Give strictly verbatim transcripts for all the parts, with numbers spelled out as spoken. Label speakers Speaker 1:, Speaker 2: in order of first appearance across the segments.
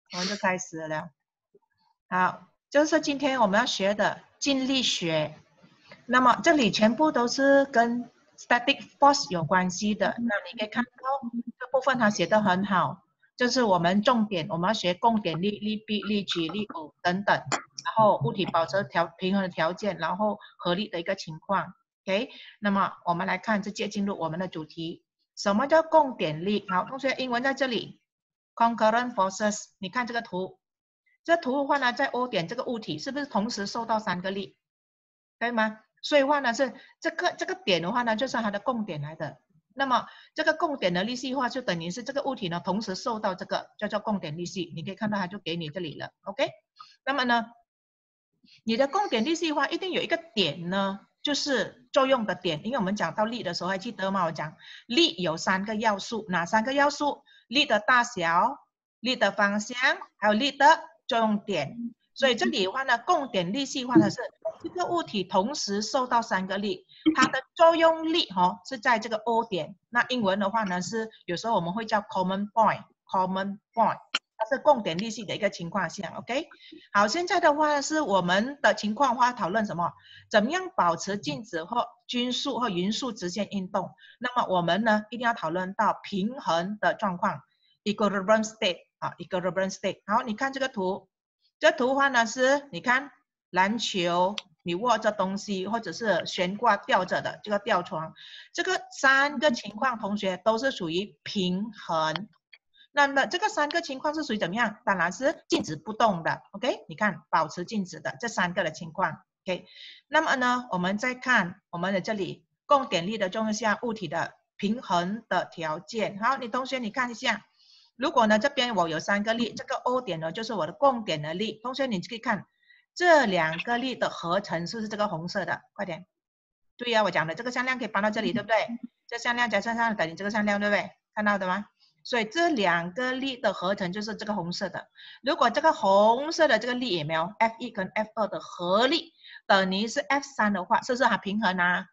Speaker 1: 我们就开始了。好，就是今天我们要学的静力学。那么这里全部都是跟 static force 有关系的。那你可以看到这部分它写得很好，就是我们重点我们要学供点力、力臂、力矩、力偶等等，然后物体保持条平衡的条件，然后合力的一个情况。OK， 那么我们来看直接进入我们的主题。什么叫供点力？好，同学，英文在这里 ，concurrent forces。你看这个图，这图的话呢，在 O 点这个物体是不是同时受到三个力？对吗？所以话呢是这个这个点的话呢，就是它的供点来的。那么这个供点的力系化就等于是这个物体呢同时受到这个叫做供点力系。你可以看到它就给你这里了 ，OK？ 那么呢，你的供点力系化一定有一个点呢，就是作用的点。因为我们讲到力的时候还记得吗？我讲力有三个要素，哪三个要素？力的大小、力的方向，还有力的作用点。所以这里的话呢，供点力系化的是这个物体同时受到三个力，它的作用力哦是在这个 O 点。那英文的话呢是有时候我们会叫 common point，common point， 它是供点力系的一个情况下 ，OK？ 好，现在的话是我们的情况的话讨论什么？怎么样保持静止或均速或匀速直线运动？那么我们呢一定要讨论到平衡的状况 ，equilibrium state 啊 ，equilibrium state。好，你看这个图。这图的话呢是，你看篮球，你握着东西，或者是悬挂吊着的这个吊床，这个三个情况，同学都是属于平衡。那么这个三个情况是属于怎么样？当然是静止不动的 ，OK？ 你看保持静止的这三个的情况 ，OK？ 那么呢，我们再看我们的这里供点力的作用下物体的平衡的条件。好，你同学你看一下。如果呢，这边我有三个力，这个 O 点呢就是我的供点的力。同学，你可以看这两个力的合成是不是这个红色的？快点。对呀、啊，我讲的这个向量可以搬到这里，对不对？这向量加向量等于这个向量，对不对？看到的吗？所以这两个力的合成就是这个红色的。如果这个红色的这个力有没有 F 一 跟 F 二的合力等于是 F 三的话，是不是它平衡啊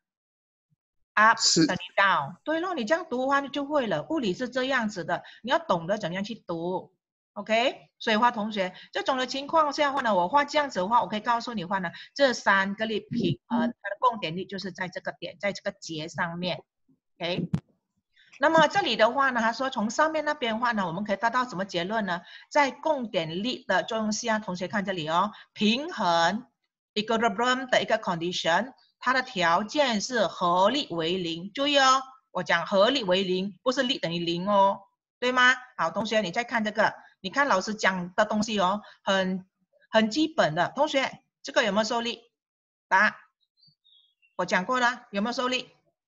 Speaker 1: ？up 等于 down， 对咯，你这样读的话你就会了。物理是这样子的，你要懂得怎样去读 ，OK？ 所以话，同学，这种的情况下的话呢，我画这样子的话，我可以告诉你话呢，这三个力平衡，它的供点力就是在这个点，在这个节上面 ，OK？ 那么这里的话呢，他说从上面那边的话呢，我们可以达到什么结论呢？在供点力的作用下，同学看这里哦，平衡 equilibrium 的一个 condition。它的条件是合力为零，注意哦，我讲合力为零，不是力等于零哦，对吗？好，同学你再看这个，你看老师讲的东西哦，很很基本的，同学这个有没有受力？答，我讲过了，有没有受力？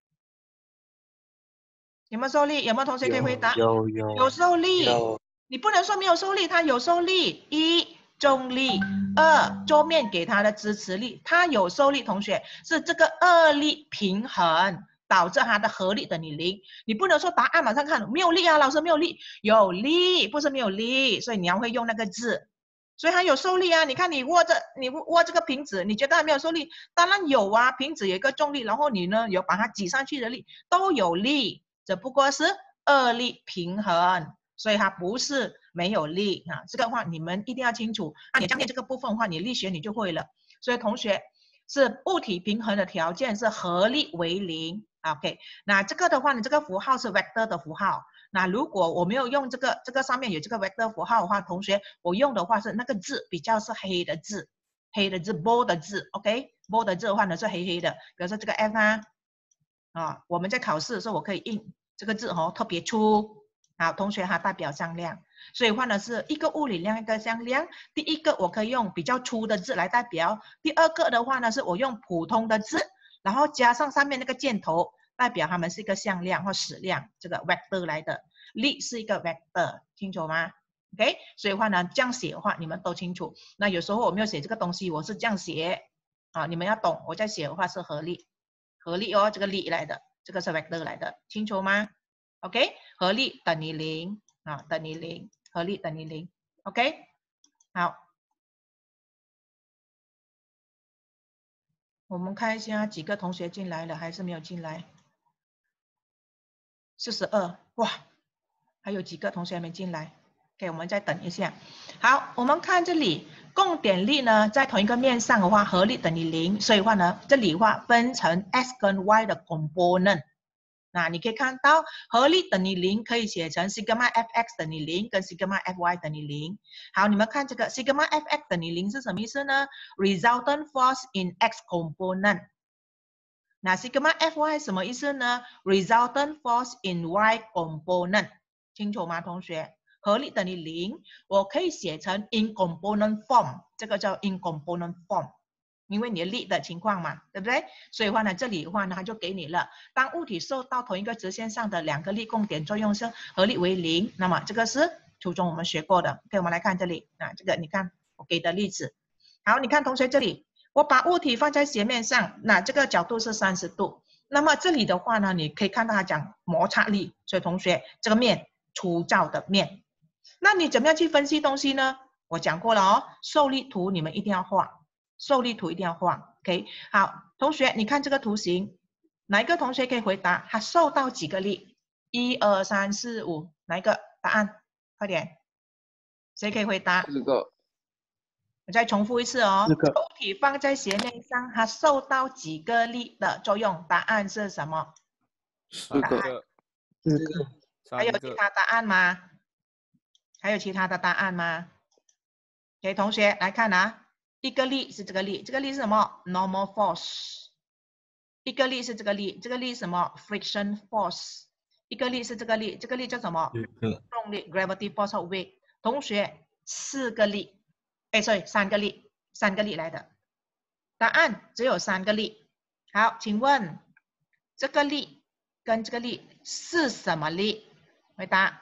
Speaker 1: 有没有受力？有没有同学可以回答？
Speaker 2: 有有
Speaker 1: 有受力。
Speaker 2: 有。
Speaker 1: 你不能说没有受力，它有受力。一重力，二桌面给它的支持力，它有受力。同学是这个二力平衡导致它的合力等于零。你不能说答案马上看没有力啊，老师没有力，有力不是没有力，所以你要会用那个字。所以它有受力啊！你看你握着你握这个瓶子，你觉得它没有受力？当然有啊，瓶子有一个重力，然后你呢有把它挤上去的力，都有力。只不过是二力平衡，所以它不是没有力啊。这个话你们一定要清楚。那你将念这个部分的话，你力学你就会了。所以同学是物体平衡的条件是合力为零。OK， 那这个的话呢，这个符号是 vector 的符号。那如果我没有用这个，这个上面有这个 vector 符号的话，同学我用的话是那个字比较是黑的字，黑的字 bold 的字 ，OK，bold 的字的话呢是黑黑的，比如说这个 F 啊。啊，我们在考试的时候，我可以印这个字哦，特别粗。好，同学它代表向量，所以换的是一个物理量，一个向量。第一个我可以用比较粗的字来代表，第二个的话呢，是我用普通的字，然后加上上面那个箭头，代表它们是一个向量或矢量，这个 vector 来的。力是一个 vector， 清楚吗 ？OK， 所以话呢，这样写的话，你们都清楚。那有时候我没有写这个东西，我是这样写啊，你们要懂。我在写的话是合力。合力哦，这个力来的，这个是 vector 来的，清楚吗 ？OK， 合力等于零啊，等于零，合力等于零。OK， 好，我们看一下几个同学进来了，还是没有进来？四十二，哇，还有几个同学没进来？ OK， 我们再等一下。好，我们看这里，共点力呢，在同一个面上的话，合力等于零，所以话呢，这里的话分成 x 跟 y 的 component。那你可以看到，合力等于零，可以写成 sigma fx 等于零，跟 sigma fy 等于零。好，你们看这个 sigma fx 等于零是什么意思呢 ？Resultant force in x component。那 sigma fy 什么意思呢 ？Resultant force in y component。清楚吗，同学？合力等于零，我可以写成 in component form， 这个叫 in component form， 因为你的力的情况嘛，对不对？所以话呢，这里的话呢，它就给你了，当物体受到同一个直线上的两个力共点作用是合力为零，那么这个是初中我们学过的。OK， 我们来看这里啊，这个你看我给的例子。好，你看同学这里，我把物体放在斜面上，那这个角度是三十度，那么这里的话呢，你可以看到它讲摩擦力，所以同学这个面粗糙的面。那你怎么样去分析东西呢？我讲过了哦，受力图你们一定要画，受力图一定要画。OK， 好，同学，你看这个图形，哪一个同学可以回答？他受到几个力？一二三四五，哪一个答案？快点，谁可以回答？
Speaker 2: 四个。
Speaker 1: 我再重复一次哦，
Speaker 2: 四个。
Speaker 1: 物体放在斜面上，它受到几个力的作用？答案是什么？
Speaker 2: 四个。四个。
Speaker 1: 还有其他答案吗？还有其他的答案吗？给同学来看啊，一个力是这个力，这个力是什么 ？normal force。一个力是这个力，这个力是什么 ？friction force。一个力是这个力，这个力叫什么？重力 gravity force of weight。同学，四个力，哎，sorry， 三个力，三个力来的。答案只有三个力。好，请问这个力跟这个力是什么力？回答。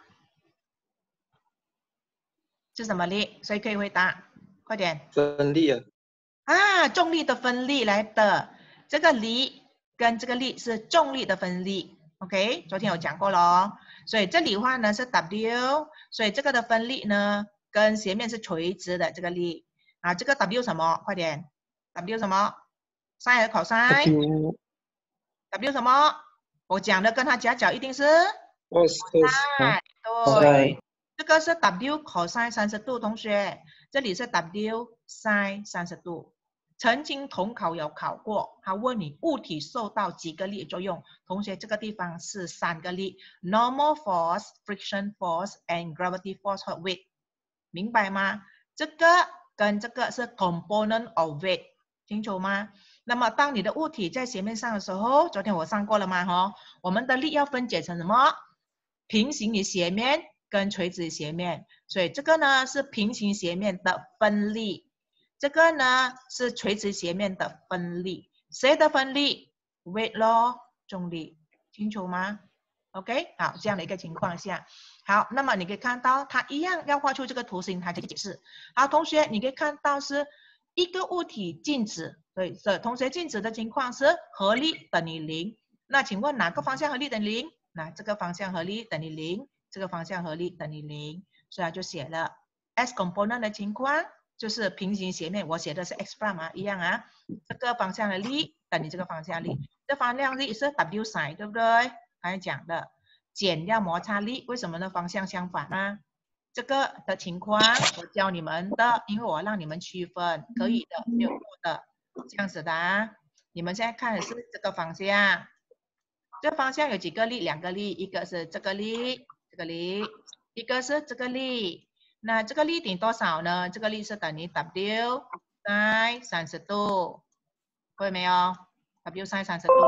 Speaker 1: 是什么力？谁可以回答？快点。
Speaker 2: 分力啊。
Speaker 1: 啊，重力的分力来的。这个力跟这个力是重力的分力。OK， 昨天有讲过咯。所以这里的话呢是 W， 所以这个的分力呢跟斜面是垂直的这个力啊。这个 W 什么？快点 ，W 什么 ？sin 和 cos。W W 什么？我讲的跟他夹角一定是
Speaker 2: cos。
Speaker 1: 对。这个是 W cos 三十度，同学，这里是 W sin 三十度。曾经统考有考过，他问你物体受到几个力作用？同学，这个地方是三个力 ：normal force, friction force, and gravity force of weight。明白吗？这个跟这个是 component of weight， 清楚吗？那么当你的物体在斜面上的时候，昨天我上过了吗？哈，我们的力要分解成什么？平行于斜面跟垂直斜面，所以这个呢是平行斜面的分力，这个呢是垂直斜面的分力。谁的分力 ？weight 咯，重力，清楚吗 ？OK， 好，这样的一个情况下，好，那么你可以看到它一样要画出这个图形，它去解释。好，同学，你可以看到是一个物体静止，对，是同学静止的情况是合力等于零。那请问哪个方向合力等于零？那这个方向合力等于零，这个方向合力等于零，所以就写了 x component 的情况就是平行斜面，我写的是 x prime 啊，一样啊，这个方向的力等于这个方向力，这方向力是 W sin， 对不对？刚才讲的减掉摩擦力，为什么呢？方向相反呢？这个的情况我教你们的，因为我让你们区分，可以的，没有错的，这样子的啊。你们现在看的是这个方向。这个方向有几个力？两个力，一个是这个力，这个力，一个是这个力。那这个力等于多少呢？这个力是等于 W sin 三十度，会没有 ？W sin 三十度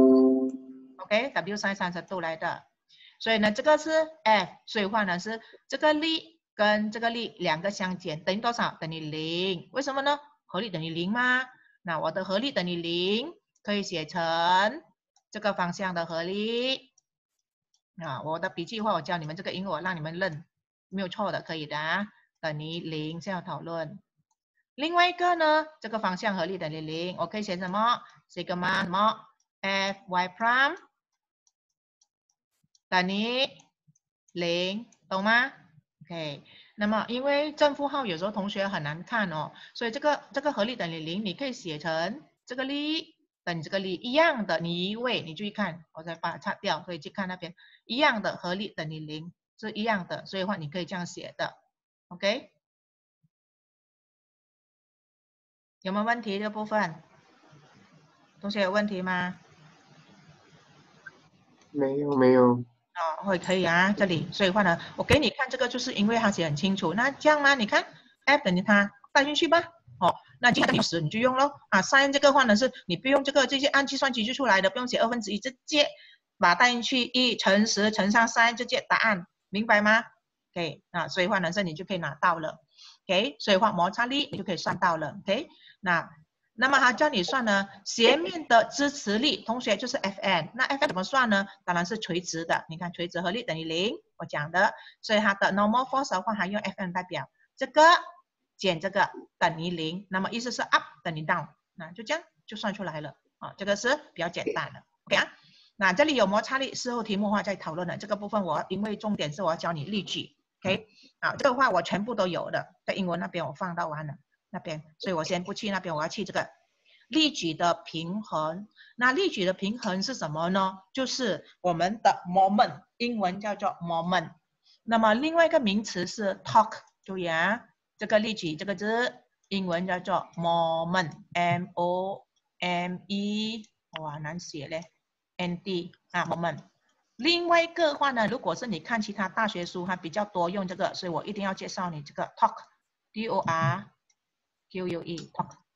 Speaker 1: ，OK，W sin 三十度来的。所以呢，这个是 F， 所以话呢是这个力跟这个力两个相减等于多少？等于零。为什么呢？合力等于零吗？那我的合力等于零，可以写成。这个方向的合力啊，我的笔记的话，我教你们这个，因为我让你们认，没有错的，可以的啊，等于零，这样讨论。另外一个呢，这个方向合力等于零，我可以写什么 ？sigma 什么 f y prime 等于零，懂吗 ？OK， 那么因为正负号有时候同学很难看哦，所以这个这个合力等于零，你可以写成这个力。等这个力一样的，你移位，你注意看，我再把它擦掉，所以去看那边一样的合力等于零，是是一样的，所以话你可以这样写的 ，OK？ 有没有问题这部分？同学有问题吗？
Speaker 2: 没有没有。
Speaker 1: 哦，会可以啊，这里，所以话呢，我给你看这个，就是因为它写很清楚。那这样吗？你看 F 等于它带进去吧。哦，那接下来十你就用咯。啊 sin 这个话呢是你不用这个，这些按计算机就出来的，不用写二分之一，直接把它带进去，一乘十乘上 sin 直接答案，明白吗 ？OK， 啊，所以话呢这你就可以拿到了。OK， 所以话摩擦力你就可以算到了。OK， 那。那么它叫你算呢，斜面的支持力，同学就是 Fn。那 Fn 怎么算呢？当然是垂直的。你看垂直合力等于零，我讲的。所以它的 normal force 的话，还用 Fn 代表，这个减这个等于零。那么意思是 up 等于 down， 那就这样就算出来了啊。这个是比较简单的 ，OK 啊？那这里有摩擦力，事后题目的话再讨论的。这个部分我因为重点是我要教你例句 ，OK？ 啊，这个话我全部都有的，在英文那边我放到完了。那边，所以我先不去那边，我要去这个力矩的平衡。那力矩的平衡是什么呢？就是我们的 moment， 英文叫做 moment。那么另外一个名词是 torque， 注意啊，这个力矩这个字，英文叫做 moment，M O M E， 哇难写嘞 ，N D 啊 moment。另外一个的话呢，如果是你看其他大学书，它比较多用这个，所以我一定要介绍你这个 torque，D O R。Q U E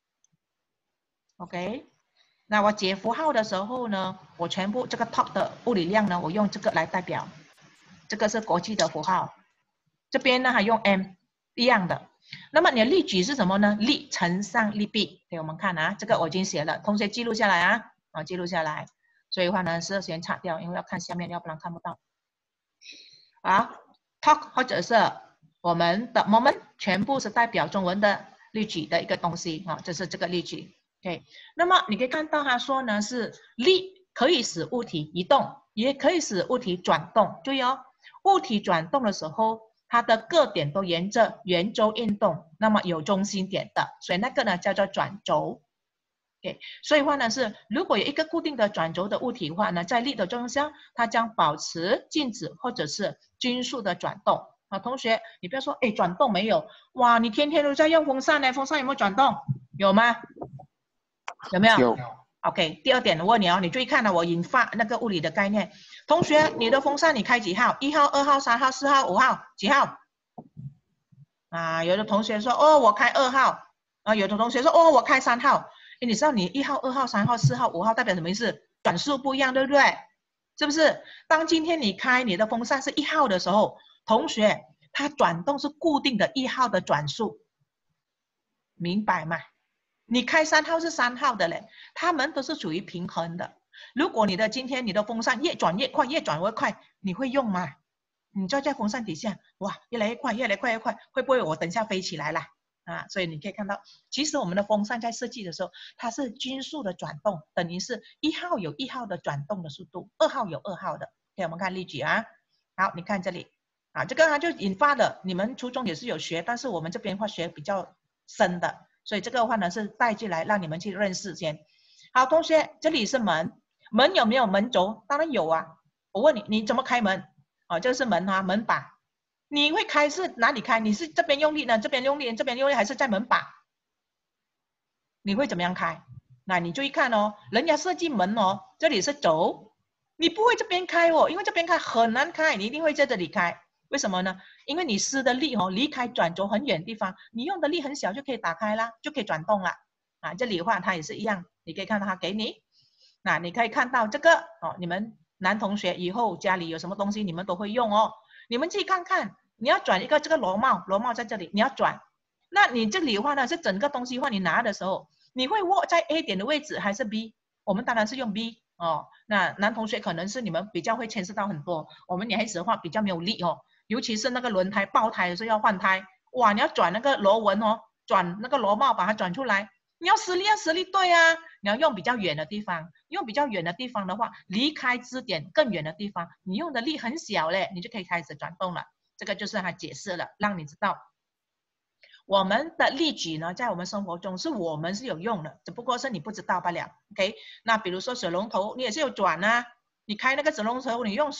Speaker 1: torque，OK， 那我解符号的时候呢，我全部这个 torque 的物理量呢，我用这个来代表，这个是国际的符号，这边呢还用 M 一样的。那么你的力矩是什么呢？力乘上力臂，给我们看啊，这个我已经写了，同学记录下来啊，啊记录下来。所以的话呢是先擦掉，因为要看下面，要不然看不到。啊 ，torque 或者是我们的 moment 全部是代表中文的力矩的一个东西啊，这是这个力矩。OK， 那么你可以看到他说呢是力可以使物体移动，也可以使物体转动。注意哦，物体转动的时候，它的各点都沿着圆周运动，那么有中心点的，所以那个呢叫做转轴。OK， 所以话呢是，如果有一个固定的转轴的物体的话呢，在力的作用下，它将保持静止或者是均速的转动。啊，同学，你不要说，哎，转动没有？哇，你天天都在用风扇呢，风扇有没有转动？有吗？有没有？
Speaker 2: 有。
Speaker 1: OK， 第二点我问你哦，你注意看了，我引发那个物理的概念。同学，你的风扇你开几号？一号、二号、三号、四号、五号，几号？啊，有的同学说，哦，我开二号。啊，有的同学说，哦，我开三号。哎，你知道你一号、二号、三号、四号、五号代表什么意思？转速不一样，对不对？是不是？当今天你开你的风扇是一号的时候，同学它转动是固定的一号的转速，明白吗？你开三号是三号的嘞，它们都是属于平衡的。如果你的今天你的风扇越转越快，越转越快，你会用吗？你坐在风扇底下，哇，越来越快，越来越快，越快，会不会我等下飞起来了？啊，所以你可以看到，其实我们的风扇在设计的时候，它是均速的转动，等于是一号有一号的转动的速度，二号有二号的。给我们看例句啊，好，你看这里啊，这个它就引发了你们初中也是有学，但是我们这边会学比较深的，所以这个的话呢是带进来让你们去认识先。好，同学，这里是门，门有没有门轴？当然有啊。我问你，你怎么开门？哦，这是门啊，门把。你会开是哪里开？你是这边用力呢？这边用力，这边用力，还是在门把？你会怎么样开？那你注意看哦，人家设计门哦，这里是轴，你不会这边开哦，因为这边开很难开，你一定会在这里开。为什么呢？因为你施的力哦，离开转轴很远的地方，你用的力很小就可以打开啦，就可以转动了。啊，这里的话它也是一样，你可以看到它给你，那你可以看到这个哦，你们男同学以后家里有什么东西你们都会用哦。你们自己看看，你要转一个这个螺帽，螺帽在这里，你要转，那你这里的话呢，是整个东西的话，你拿的时候，你会握在 A 点的位置还是 B？ 我们当然是用 B 哦。那男同学可能是你们比较会牵涉到很多，我们女孩子的话比较没有力哦，尤其是那个轮胎爆胎的时候要换胎，哇，你要转那个螺纹哦，转那个螺帽把它转出来，你要实力要实力对啊，你要用比较远的地方，用比较远的地方的话，离开支点更远的地方，你用的力很小嘞，你就可以开始转动了。这个就是他解释了，让你知道我们的力矩呢，在我们生活中是我们是有用的，只不过是你不知道罢了。OK， 那比如说水龙头，你也是有转啊，你开那个水龙头，你用水，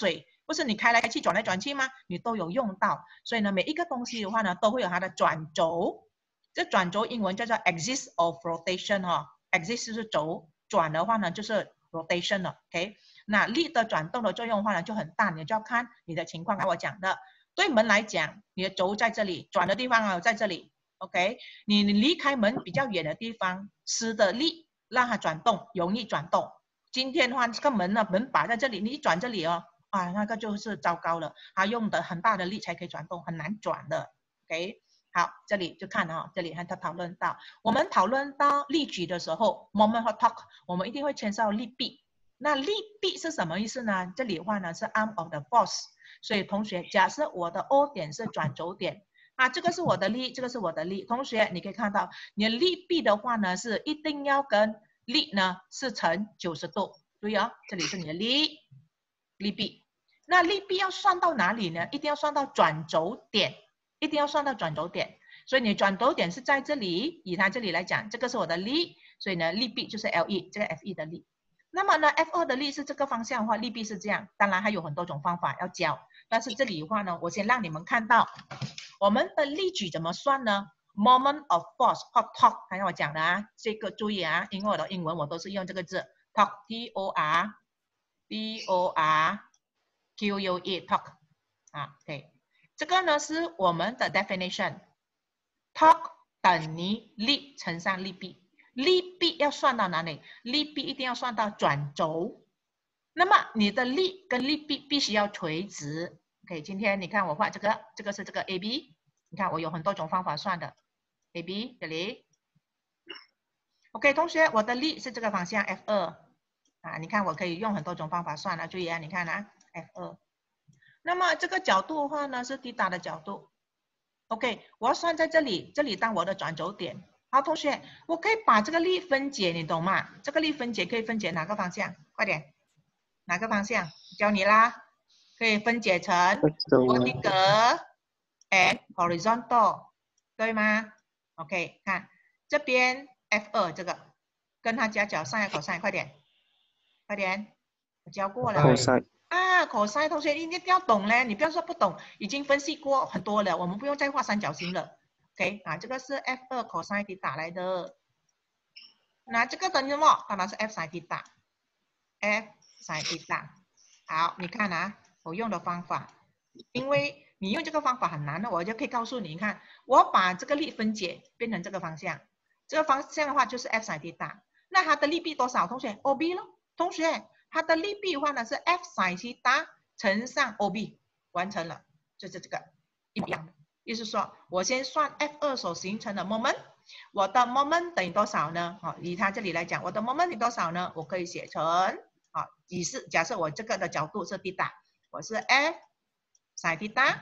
Speaker 1: 不是你开来开去转来转去吗？你都有用到，所以呢，每一个东西的话呢，都会有它的转轴。这转轴英文叫做 axis of rotation 哈、哦、，axis 就是轴，转的话呢就是 rotation 了 ，OK？ 那力的转动的作用的话呢就很大，你就要看你的情况。刚才我讲的，对门来讲，你的轴在这里，转的地方啊在这里 ，OK？ 你你离开门比较远的地方，施的力让它转动，容易转动。今天的话，这个门呢，门把在这里，你一转这里哦，啊，那个就是糟糕了，它用的很大的力才可以转动，很难转的 ，OK？ 好，这里就看啊、哦，这里还他讨论到，我们讨论到力矩的时候 ，moment 和 torque， 我们一定会牵涉到力臂。那力臂是什么意思呢？这里的话呢是 arm of the force， 所以同学，假设我的 O 点是转轴点啊，这个是我的力，这个是我的力。同学，你可以看到，你的力臂的话呢是一定要跟力呢是成九十度，注意哦，这里是你的力力臂。那力臂要算到哪里呢？一定要算到转轴点。一定要算到转轴点，所以你转轴点是在这里，以它这里来讲，这个是我的力，所以呢，力臂就是 L E， 这个 F E 的力。那么呢 ，F 二 的力是这个方向的话，力臂是这样。当然还有很多种方法要教，但是这里的话呢，我先让你们看到我们的力矩怎么算呢 ？Moment of force 或 torque， 刚才我讲的啊，这个注意啊，因为我的英文我都是用这个字 torque，T O R T O R Q U E torque 啊，对。这个呢是我们的 definition，torque 等于力乘上力臂，力臂要算到哪里？力臂一定要算到转轴。那么你的力跟力臂必须要垂直。OK， 今天你看我画这个，这个是这个 A B， 你看我有很多种方法算的 ，A B 这里。OK， 同学，我的力是这个方向 F 二啊，你看我可以用很多种方法算了，注意啊，你看啊 F 二。那么这个角度的话呢是 θ 的角度 ，OK， 我要算在这里，这里当我的转轴点。好，同学，我可以把这个力分解，你懂吗？这个力分解可以分解哪个方向？快点，哪个方向？教你啦，可以分解成 vertical and horizontal， 对吗 ？OK， 看这边 F 二 这个，跟它加角 sin 和 cos， 快点，快点，我教过了。啊 ，cos 同学你一定要懂嘞，你不要说不懂，已经分析过很多了，我们不用再画三角形了。OK， 啊，这个是 F 二 cos θ 来的，那这个等于什么？当然是 F sin θ，F sin θ。好，你看啊，我用的方法，因为你用这个方法很难的，我就可以告诉你，你看，我把这个力分解变成这个方向，这个方向的话就是 F sin θ，那它的力臂多少？同学 ，O B 咯，同学。它的力臂的话呢是 F sin θ乘上 O B， 完成了，就是这个一样的。意思说，我先算 F 二 所形成的 moment， 我的 moment 等于多少呢？好，以它这里来讲，我的 moment 等于多少呢？我可以写成啊，以是假设我这个的角度是 θ， 我是 F sin θ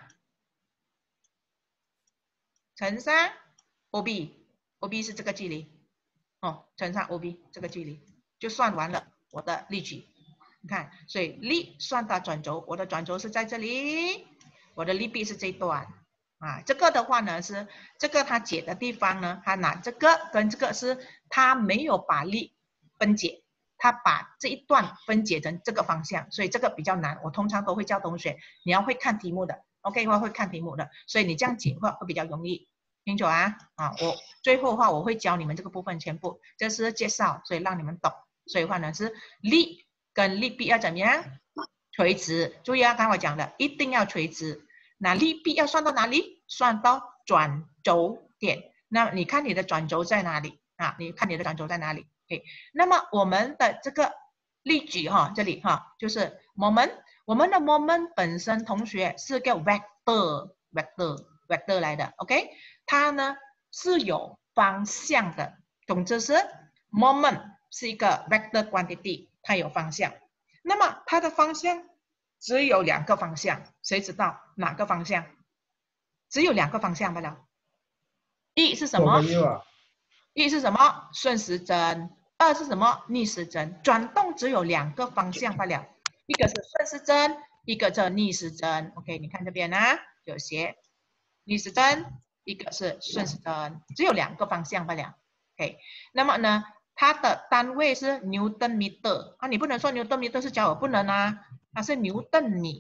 Speaker 1: 乘上 O B，O B 是这个距离，哦，乘上 O B 这个距离就算完了我的力矩。你看，所以力算到转轴，我的转轴是在这里，我的力臂是这一段啊。这个的话呢是这个它解的地方呢，它拿这个跟这个是它没有把力分解，它把这一段分解成这个方向，所以这个比较难。我通常都会教同学，你要会看题目的 ，OK 的话会看题目的，所以你这样解的话会比较容易。清楚啊？啊，我最后的话我会教你们这个部分全部，这是介绍，所以让你们懂。所以的话呢是力跟力臂要怎么样？垂直。注意啊，刚才我讲的，一定要垂直。那力臂要算到哪里？算到转轴点。那你看你的转轴在哪里啊？你看你的转轴在哪里 ？OK。那么我们的这个力矩哈，这里哈就是 moment。我们的 moment 本身，同学是个 vector vector vector 来的 ，OK。它呢是有方向的，总之是 moment 是一个 vector quantity， 它有方向。那么它的方向只有两个方向，谁知道哪个方向？只有两个方向罢了。一是什么？一是什么？顺时针。二是什么？逆时针。转动只有两个方向罢了，一个是顺时针，一个是逆时针。OK， 你看这边啊，有写逆时针。一个是顺时针，只有两个方向罢了。OK， 那么呢，它的单位是牛顿米啊，你不能说牛顿米是焦耳，不能啊，它是牛顿米。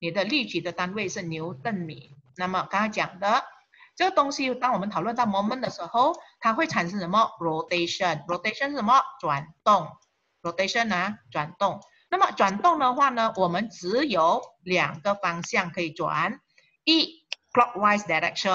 Speaker 1: 你的力矩的单位是牛顿米。那么刚才讲的这个东西，当我们讨论到 moment 的时候，它会产生什么 rotation？rotation 是什么？转动 ，rotation 啊，转动。那么转动的话呢，我们只有两个方向可以转，一 clockwise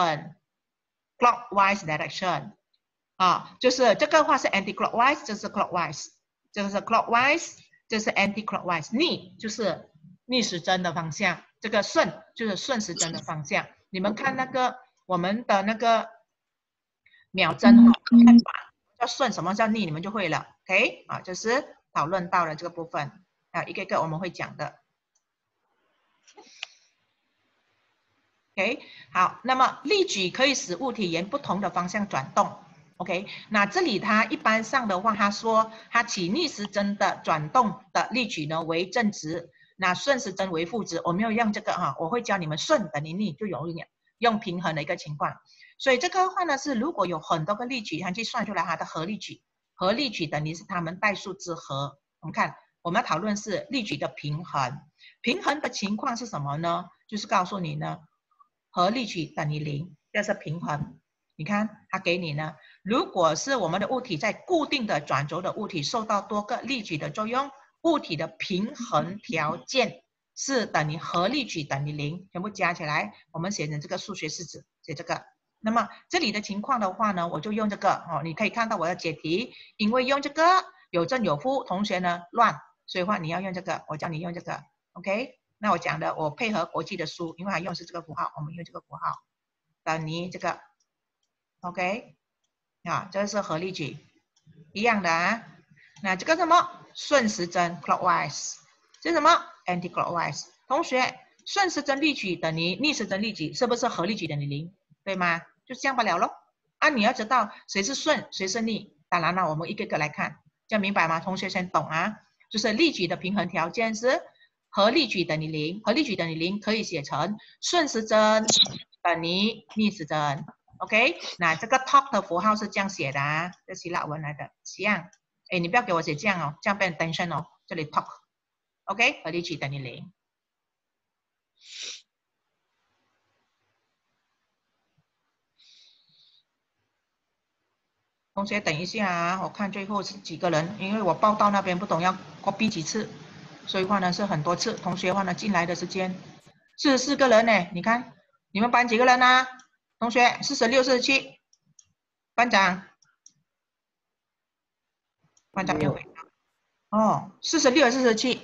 Speaker 1: direction，clockwise direction 啊，就是这个话是 anti-clockwise， 这是 clockwise， 这个是 clockwise， 这是 anti-clockwise， 逆就是逆时针的方向，这个顺就是顺时针的方向。你们看那个我们的那个秒针哈，看法叫顺，什么叫逆，你们就会了。OK 啊，这是讨论到了这个部分啊，一个一个我们会讲的。OK， 好，那么力矩可以使物体沿不同的方向转动。OK， 那这里它一般上的话，他说它起逆时针的转动的力矩呢为正值，那顺时针为负值。我没有用这个哈，我会教你们顺等于逆，就容易用平衡的一个情况。所以这个话呢是如果有很多个力矩，它去算出来它的合力矩，合力矩等于是它们代数之和。我们看，我们要讨论是力矩的平衡，平衡的情况是什么呢？就是告诉你呢。合力矩等于零，这是平衡。你看，它给你呢，如果是我们的物体在固定的转轴的物体受到多个力矩的作用，物体的平衡条件是等于合力矩等于零，全部加起来，我们写成这个数学式子，写这个。那么这里的情况的话呢，我就用这个哦，你可以看到我的解题，因为用这个有正有负，同学呢乱，所以话你要用这个，我教你用这个 ，OK。那我讲的，我配合国际的书，因为它用的是这个符号，我们用这个符号等于这个 ，OK， 啊，这是合力矩，一样的啊。那这个什么顺时针 clockwise， 这是什么 anti-clockwise？ 同学，顺时针力矩等于逆时针力矩，是不是合力矩等于零？对吗？就这样罢了咯。啊，你要知道谁是顺，谁是逆。当然了，我们一个个来看，这样明白吗？同学先懂啊，就是力矩的平衡条件是。合力矩等于零，合力矩等于零可以写成顺时针等于逆时针 ，OK？ 那这个 top 的符号是这样写的啊，这希腊文来的，这样。哎，你不要给我写这样哦，这样变 tension 哦，这里 top，OK？ 合力矩等于零。同学等一下啊，我看最后是几个人，因为我报到那边不懂要 copy 几次。所以话呢是很多次，同学话呢进来的时间四十四个人呢，你看你们班几个人啊？同学四十六、四十七，班长，班长又回答哦，四十六、四十七。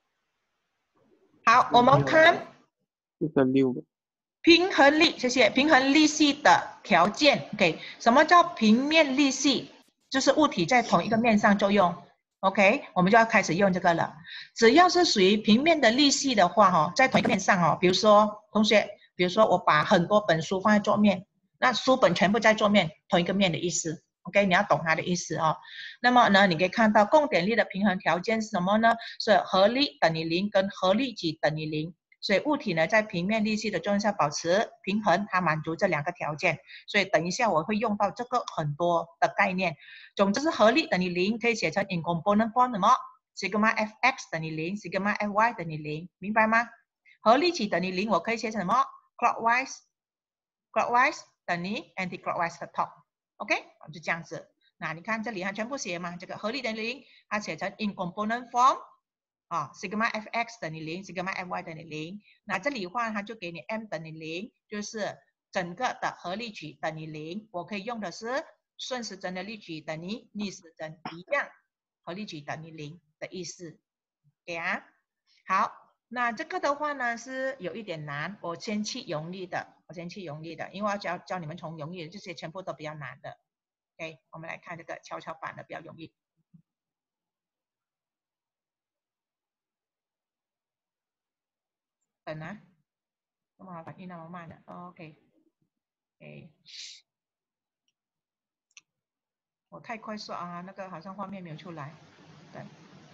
Speaker 1: 好，我们看
Speaker 2: 四十六。
Speaker 1: 平衡力，谢谢。平衡力系的条件 ，OK？ 什么叫平面力系？就是物体在同一个面上作用。OK， 我们就要开始用这个了。只要是属于平面的力系的话，哈，在同一个面上哦，比如说同学，比如说我把很多本书放在桌面，那书本全部在桌面，同一个面的意思。OK， 你要懂它的意思哦。那么呢，你可以看到共点力的平衡条件是什么呢？是合力等于零跟合力矩等于零。所以物体呢，在平面力系的作用下保持平衡，它满足这两个条件。所以等一下我会用到这个很多的概念。总之是合力等于零，可以写成 in component form 什么 sigma fx 等于零 ，sigma fy 等于零，明白吗？合力矩等于零，我可以写成什么 clockwise clockwise 等于 anti-clockwise 的 top。OK， 就这样子。那你看这里它全部写嘛，这个合力等于零，它写成 in component form。啊 ，sigma fx 等于零 ，sigma fy 等于零。那这里的话，它就给你 m 等于零，就是整个的合力矩等于零。我可以用的是顺时针的力矩等于逆时针一样，合力矩等于零的意思。对啊，好，那这个的话呢是有一点难，我先去容易的，我先去容易的，因为我要教教你们从容易的，这些全部都比较难的。OK， 我们来看这个跷跷板的比较容易。等啊，这么反应那么慢的 ，OK， OK， 我太快速啊，那个好像画面没有出来，等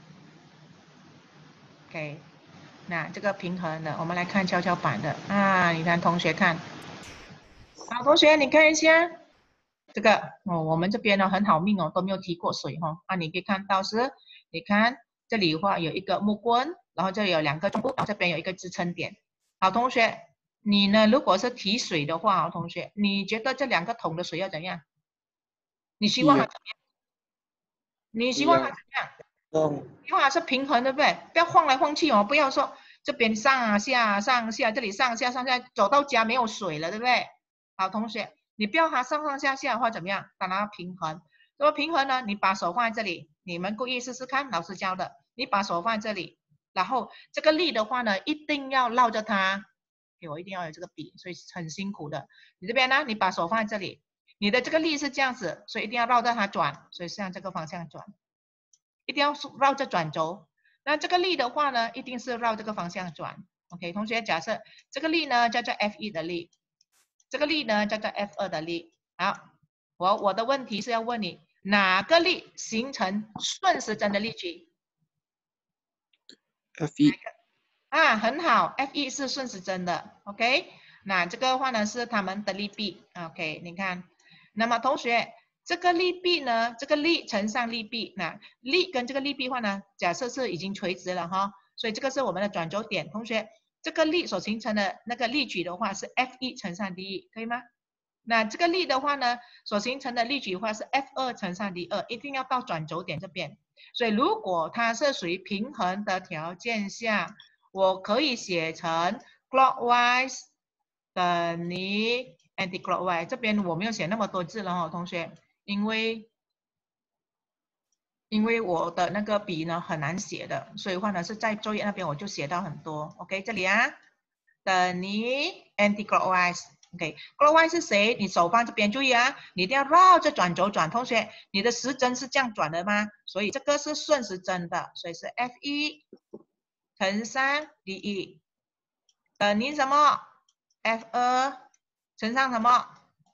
Speaker 1: ，OK， 那这个平衡的，我们来看跷跷板的啊，你看同学看，好，同学你看一下，这个哦，我们这边呢很好命哦，都没有提过水哈、哦，啊，你可以看到是，你看这里的话有一个木棍，然后这里有两个中部，然后这边有一个支撑点。 好，同学，你呢？如果是提水的话，好，同学，你觉得这两个桶的水要怎样？你希望它怎么样？你希望它怎么样？
Speaker 2: 嗯，
Speaker 1: 希望它是平衡，对不对？不要晃来晃去哦，不要说这边上啊下上下，这里上下上下，走到家没有水了，对不对？好，同学，你不要它上上下下的话怎么样？把它平衡。怎么平衡呢？你把手放在这里，你们故意试试看，老师教的。你把手放在这里，然后这个力的话呢，一定要绕着它。给我一定要有这个笔，所以很辛苦的。你这边呢，你把手放在这里，你的这个力是这样子，所以一定要绕着它转，所以向这个方向转，一定要绕着转轴。那这个力的话呢，一定是绕这个方向转。OK， 同学，假设这个力呢叫做 F 一 的力，这个力呢叫做 F 二 的力。好，我我的问题是要问你，哪个力形成顺时针的力矩
Speaker 2: ？F 一
Speaker 1: 啊，很好 ，F 一 是顺时针的 ，OK。那这个的话呢是它们的力臂 ，OK。你看，那么同学，这个力臂呢，这个力乘上力臂，那力跟这个力臂的话呢，假设是已经垂直了哈，所以这个是我们的转轴点。同学，这个力所形成的那个力矩的话是 F 一 乘上 D 一，可以吗？那这个力的话呢，所形成的力矩的话是 F 二 乘上 D 二，一定要到转轴点这边。所以如果它是属于平衡的条件下，我可以写成 clockwise 等于 anti-clockwise。这边我没有写那么多字了哈，同学，因为因为我的那个笔呢很难写的，所以话呢是在作业那边我就写到很多。OK， 这里啊，等于 anti-clockwise。OK，clockwise 是谁？你手放这边，注意啊，你一定要绕着转轴转。同学，你的时针是这样转的吗？所以这个是顺时针的，所以是 F 一 乘上 D 一。等于什么 ？F 二 乘上什么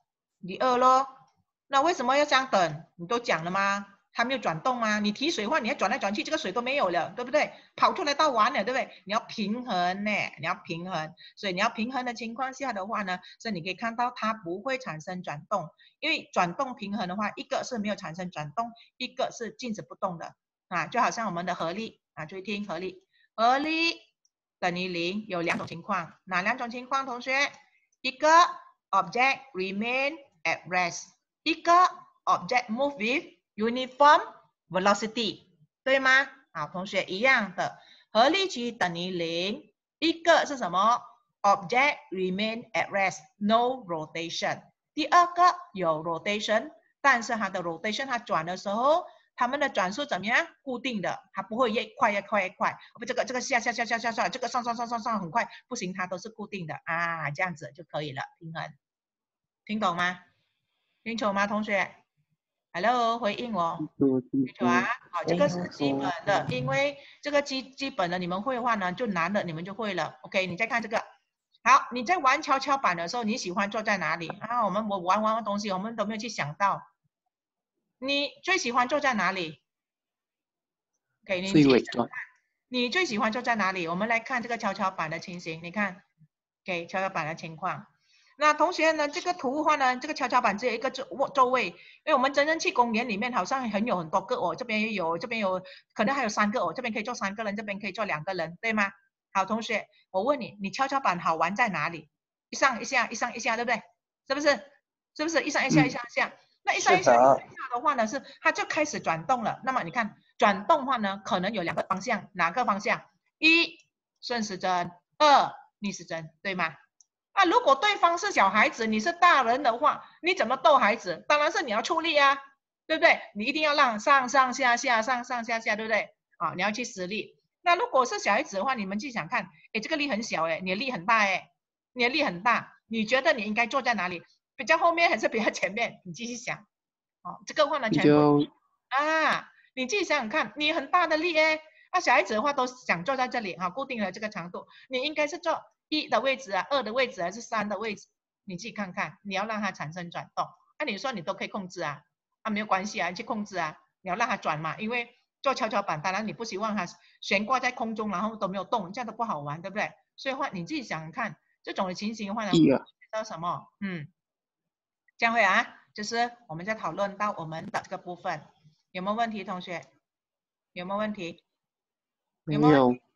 Speaker 1: ？D 二咯。那为什么要这样等？你都讲了吗？它没有转动吗？你提水的话，你要转来转去，这个水都没有了，对不对？跑出来倒完了，对不对？你要平衡呢，你要平衡。所以你要平衡的情况下的话呢，所以你可以看到它不会产生转动，因为转动平衡的话，一个是没有产生转动，一个是静止不动的啊，就好像我们的合力啊，注意听合力，合力。等于零有两种情况，哪两种情况？同学，一个 object remain at rest， 一个 object move with uniform velocity， 对吗？好，同学一样的，合力矩等于零，一个是什么 ？object remain at rest no rotation， 第二个有 rotation， 但是它的 rotation 它转的时候。它们的转速怎么样？固定的，它不会越快越快越快。不，这个这个下下下下下下，这个上上上上上很快，不行，它都是固定的啊，这样子就可以了，平衡。听懂吗？听懂吗，同学 ？Hello， 回应我。清楚啊？好，这个是基本的，因为这个基基本的你们会的话呢，就难的你们就会了。OK， 你再看这个。好，你在玩跷跷板的时候，你喜欢坐在哪里啊？我们我玩玩的东西，我们都没有去想到。你最喜欢坐在哪里？给你
Speaker 2: 最尾端。
Speaker 1: 你最喜欢坐在哪里？我们来看这个跷跷板的情形。你看，给跷跷板的情况。那同学呢？这个图的话呢，这个跷跷板只有一个座座位，因为我们真正去公园里面好像很有很多个哦，这边也有，这边有，可能还有三个哦，这边可以坐三个人，这边可以坐两个人，对吗？好，同学，我问你，你跷跷板好玩在哪里？一上一下，一上一下，对不对？是不是？是不是一上一下，一上一下？那一上一下一下的话呢，是它就开始转动了。那么你看。转动的话呢，可能有两个方向，哪个方向？一顺时针，二逆时针，对吗？啊，如果对方是小孩子，你是大人的话，你怎么逗孩子？当然是你要出力啊，对不对？你一定要让上上下下，上上下下，对不对？啊，你要去施力。那如果是小孩子的话，你们去想看，哎，这个力很小，哎，你的力很大，哎，你的力很大，你觉得你应该坐在哪里？比较后面还是比较前面？你继续想。哦，这个话呢，全部啊。你自己想想看，你很大的力哎，那小孩子的话都想坐在这里啊，固定了这个长度，你应该是坐一的位置啊，二的位置还是三的位置？你自己看看，你要让它产生转动，那、啊、你说你都可以控制啊，啊没有关系啊，你去控制啊，你要让它转嘛，因为做跷跷板，当然你不希望它悬挂在空中，然后都没有动，这样都不好玩，对不对？所以的话你自己想想看，这种的情形的话呢，到什么？嗯，这样会啊，就是我们在讨论到我们的这个部分。有没有问题，同学？有没有问题？
Speaker 2: 有没有？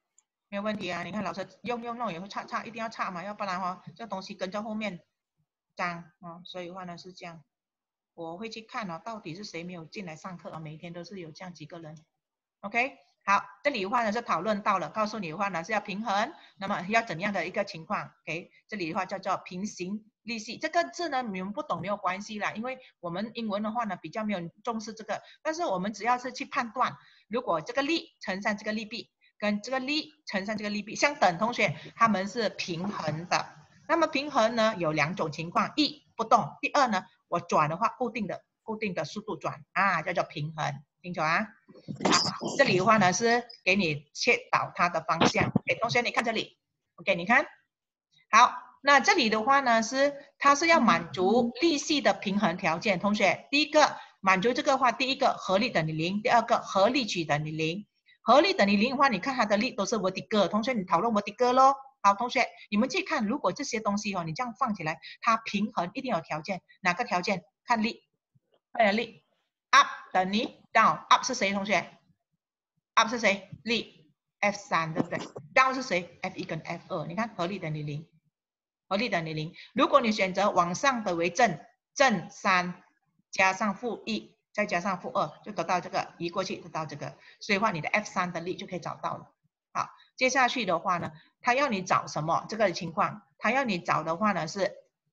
Speaker 1: 没有问题啊。你看老师用用弄也会差差，一定要差嘛，要不然哈、哦，这东西跟在后面脏啊、哦。所以的话呢是这样，我会去看哦，到底是谁没有进来上课啊？每天都是有这样几个人。OK， 好，这里的话呢是讨论到了，告诉你的话呢是要平衡，那么要怎样的一个情况 ？OK， 这里的话叫做平行利息，这个字呢你们不懂没有关系啦，因为我们英文的话呢比较没有重视这个，但是我们只要是去判断，如果这个利乘上这个利弊，跟这个利乘上这个利弊相等，同学它们是平衡的。那么平衡呢有两种情况，一不动，第二呢我转的话固定的固定的速度转啊，叫做平衡。清楚啊？好，这里的话呢是给你切导它的方向。OK， 同学你看这里 ，OK， 你看，好，那这里的话呢是它是要满足利息的平衡条件。同学，第一个满足这个话，第一个合力等于零，第二个合力矩等于零。合力等于零的话，你看它的力都是 vertical。同学，你讨论 vertical 咯。好，同学，你们去看，如果这些东西哦，你这样放起来，它平衡一定有条件，哪个条件？看力，看的力。up 等于 down，up 是谁？同学 ，up 是谁？力 F 三对不对 ？down 是谁 ？F 一跟 F 二，你看合力等于零，合力等于零。如果你选择往上的为正，正三加上负一，再加上负二，就得到这个，移过去得到这个，所以的话你的 F 三的力就可以找到了。好，接下去的话呢，他要你找什么？这个情况，他要你找的话呢是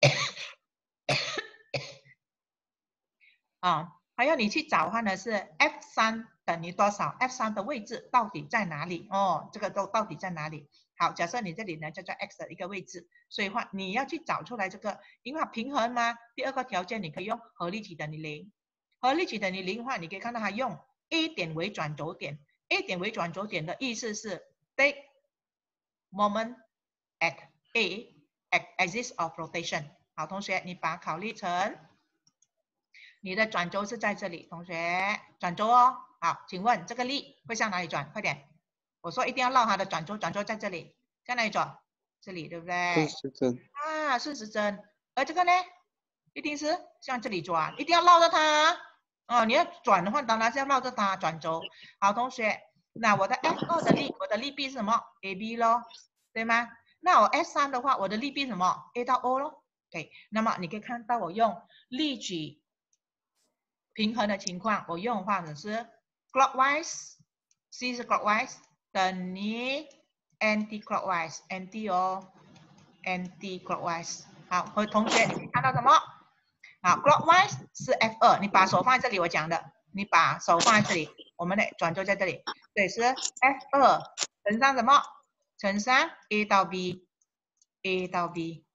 Speaker 1: 啊。还要你去找的话呢是 F 三等于多少 ？F 三的位置到底在哪里？哦，这个都到底在哪里？好，假设你这里呢叫做 X 的一个位置，所以话你要去找出来这个，因为它平衡嘛。第二个条件你可以用合力矩等于零，合力矩等于零的话，你可以看到它用 A 点为转轴点 ，A 点为转轴点的意思是 take moment at A at axis of rotation。好，同学，你把它考虑成。你的转轴是在这里，同学，转轴哦。好，请问这个力会向哪里转？快点，我说一定要绕它的转轴，转轴在这里，向哪里转？这里，对不对？
Speaker 2: 顺时针。
Speaker 1: 啊，顺时针。而这个呢，一定是向这里转，一定要绕着它。哦，你要转的话，当然是要绕着它转轴。好，同学，那我的 F 二的力，我的力臂是什么 ？A B 咯，对吗？那我 F 三的话，我的力臂是什么 ？A 到 O 咯。OK， 那么你可以看到我用力矩。平衡的情况，我用的话呢是 clockwise，C 是 clockwise 等于 anti clockwise，anti 哦 ，anti clockwise。好，和同学你看到什么？好 ，clockwise 是 F 二，你把手放在这里，我讲的，你把手放在这里，我们的转轴在这里，对，是 F 二乘上什么？乘上 A 到 B，A 到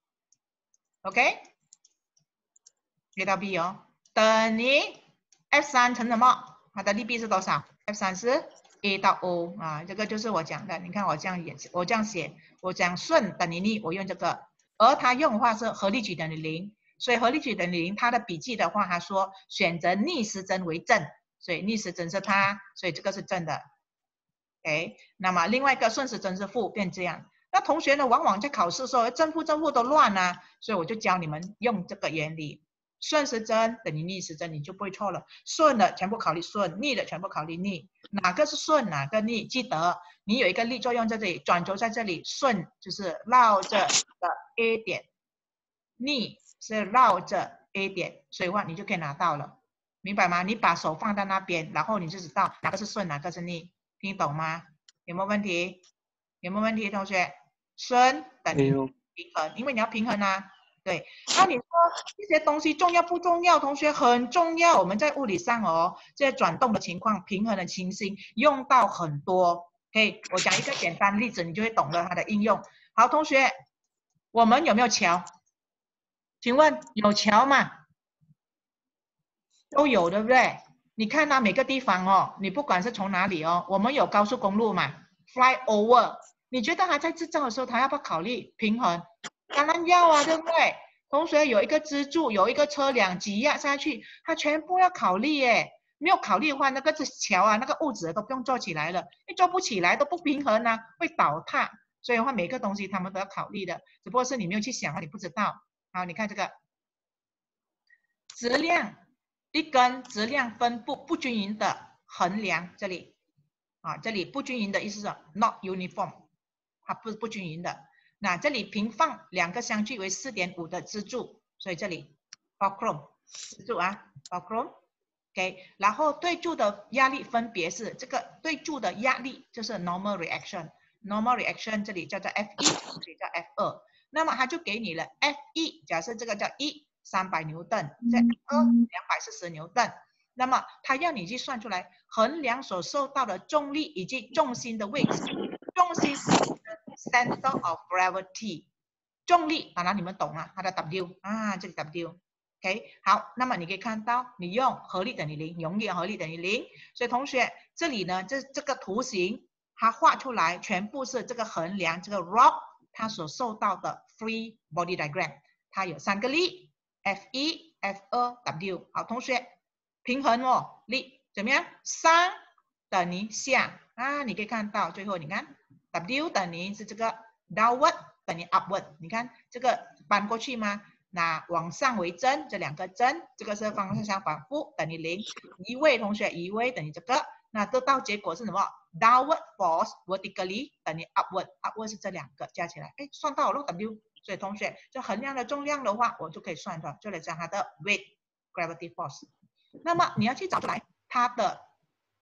Speaker 1: B，OK，A 到 B 哦，等于 F 三乘什么？它的力臂是多少 ？F 三是 A 到 O 啊，这个就是我讲的。你看我这样演，我这样写，我讲顺等于逆，我用这个。而他用的话是合力矩等于零，所以合力矩等于零。他的笔记的话，他说选择逆时针为正，所以逆时针是它，所以这个是正的。OK， 那么另外一个顺时针是负，变这样。那同学呢，往往在考试的时候正负正负都乱啊，所以我就教你们用这个原理。顺时针等于逆时针，你就不会错了。顺的全部考虑顺，逆的全部考虑逆。哪个是顺，哪个逆？记得你有一个力作用在这里，转轴在这里，顺就是绕着的 A 点，逆是绕着 A 点，所以话你就可以拿到了，明白吗？你把手放在那边，然后你就知道哪个是顺，哪个是逆，听懂吗？有没有问题？有没有问题，同学？顺等于平衡，因为你要平衡啊。对，那你说这些东西重要不重要？同学很重要。我们在物理上哦，这些转动的情况、平衡的情形用到很多。OK， 我讲一个简单例子，你就会懂了它的应用。好，同学，我们有没有桥？请问有桥吗？都有，对不对？你看到每个地方哦，你不管是从哪里哦，我们有高速公路嘛 ，fly over。你觉得他在制造的时候，他要不要考虑平衡？当然要啊，对不对？同学有一个支柱，有一个车辆挤压下去，他全部要考虑耶。没有考虑的话，那个桥啊，那个物质都不用做起来了，你做不起来都不平衡啊，会倒塌。所以的话，每个东西他们都要考虑的，只不过是你没有去想，你不知道。好，你看这个质量，一根质量分布不均匀的衡量，这里啊，这里不均匀的意思是 not uniform。 它不不均匀的。那这里平放两个相距为 四点五 的支柱，所以这里 fulcrum 支柱啊 fulcrum。OK， 然后对柱的压力分别是这个对柱的压力就是 normal reaction，normal reaction 这里叫做 F 一， 这里叫 F 二。那么它就给你了 F 一， 假设这个叫一，三百牛顿，这 F 二两百四十牛顿。那么它要你去算出来衡量所受到的重力以及重心的位置。重心是 center of gravity， 重力当然你们懂了，它的 W 啊，这个 W。OK， 好，那么你可以看到，你用合力等于零，永远合力等于零。所以同学，这里呢，这这个图形它画出来全部是这个衡量这个 rock 它所受到的 free body diagram， 它有三个力 ，F 一、F 二、W。好，同学，平衡哦，力怎么样？上等于下啊，你可以看到最后你看 W 等于是这个 downward 等于 upward， 你看这个搬过去吗？那往上为正，这两个正，这个是方向相反，负等于零。移位，同学移位等于这个，那得到结果是什么 ？downward force vertically 等于 upward，upward 是这两个加起来，哎，算到了 W。所以同学，就衡量的重量的话，我就可以算出来，就来讲它的 weight gravity force。那么你要去找出来它的